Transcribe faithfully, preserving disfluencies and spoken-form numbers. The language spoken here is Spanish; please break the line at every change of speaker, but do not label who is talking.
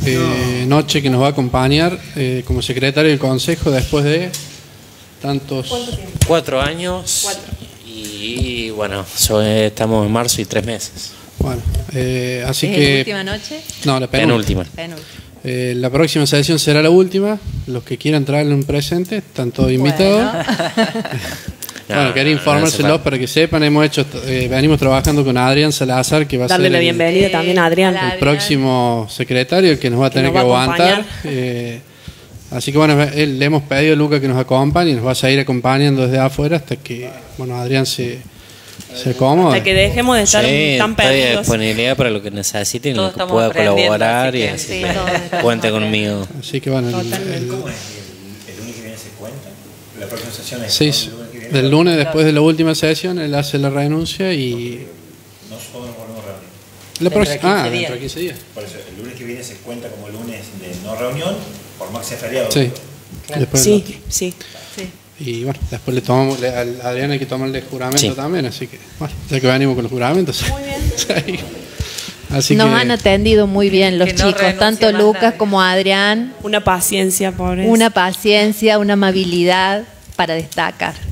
eh, noche que nos va a acompañar eh, como secretario del Consejo después de tantos...
Cuatro años.
Cuatro.
Y bueno, so, eh, estamos en marzo y tres meses.
Bueno, eh, así
¿Es
que...
la última noche?
No, la penúltima.
Penúltima.
Penúltima.
Eh, la próxima sesión será la última. Los que quieran traerle un presente están todos invitados. Bueno,
No,
quería
no,
informárselos
no, no
para que sepan. Hemos hecho, eh, venimos trabajando con Adrián Salazar, que va a
Darle
ser
la
el,
bienvenida
Sí,
también a Adrián.
a la-
el próximo secretario, el que nos va a
Que
tener que
nos va a
aguantar.
acompañar.
Eh, así que bueno, él- le hemos pedido a Luca que nos acompañe y nos va a seguir acompañando desde afuera hasta que bueno Adrián se, se acomode.
Hasta que dejemos de estar
Sí,
tan
estoy a
perdidos.
disponibilidad para lo que necesiten,
Todos
lo que
estamos
pueda
aprendiendo,
colaborar
así
y
que
así
sí,
que
todos estamos
cuente
aprendiendo.
conmigo.
Así que bueno, el-
Totalmente.
el-
¿Cómo es? ¿El, el lunes que viene se cuenta? ¿La próxima sesión es
sí,
el lunes que viene?
del lunes después de la última sesión él hace la renuncia y
No solo nos volvemos a reunir.
la
Dentro de
próxima
quince
ah,
días.
dentro de quince días.
Por eso, el lunes que viene se cuenta como lunes de no reunión, por más que sea feriado.
Sí. Después
Sí, sí.
Sí.
y bueno, después le tomamos le- al Adrián hay que tomarle el juramento
Sí.
también, así que bueno, ya que venimos con los juramentos. Muy bien. Así
Nos
que
han atendido muy bien los
Que no
chicos,
renuncie
tanto
más
Lucas
nadie.
como Adrián.
Una paciencia, pobres.
Una paciencia, una amabilidad para destacar.